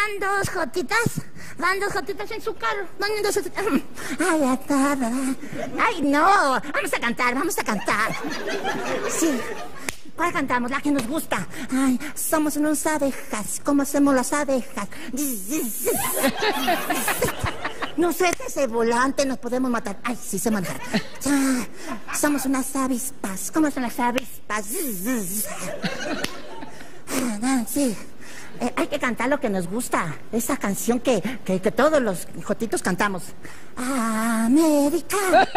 van dos jotitas en su carro, van dos jotitas. Ay, atada. Ay, no, vamos a cantar. Sí. ¿Cuál cantamos? La que nos gusta. Ay, somos unas abejas. ¿Cómo hacemos las abejas? No sueltes ese volante, nos podemos matar. Ay, sí sé matar. Somos unas avispas. ¿Cómo son las avispas? Sí. Hay que cantar lo que nos gusta. Esa canción que todos los jotitos cantamos. América.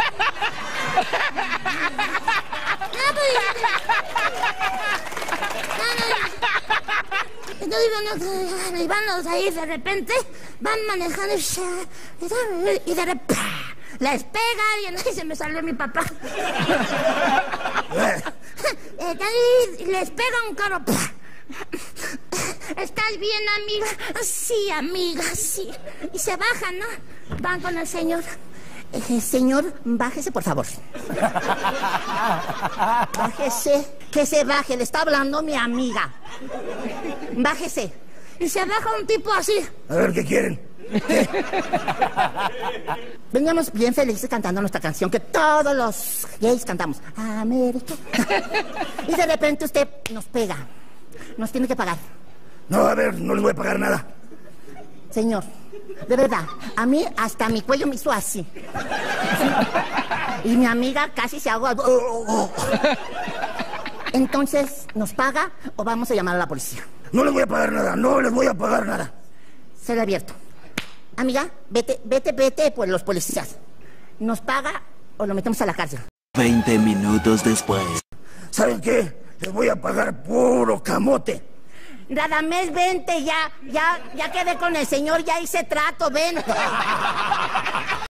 Y van los ahí de repente, van manejando y de repente les pega alguien. Ay, se me salió mi papá. Les pega un carro. ¿Estás bien, amiga? Sí, amiga, sí. Y se bajan, ¿no? Van con el señor. Señor, bájese, por favor. Bájese. Que se baje, le está hablando mi amiga. Bájese. Y se baja un tipo así. A ver, ¿qué quieren? Veníamos bien felices cantando nuestra canción que todos los gays cantamos. América. Y de repente usted nos pega. Nos tiene que pagar. No, a ver, no les voy a pagar nada. Señor, de verdad, a mí hasta mi cuello me hizo así. Y mi amiga casi se ahogó. Entonces, ¿nos paga o vamos a llamar a la policía? No les voy a pagar nada, Se lo advierto. Amiga, vete por los policías. ¿Nos paga o lo metemos a la cárcel? 20 minutos después. ¿Saben qué? Les voy a pagar puro camote. Radamés, vente, ya quedé con el señor, ya hice trato, ven.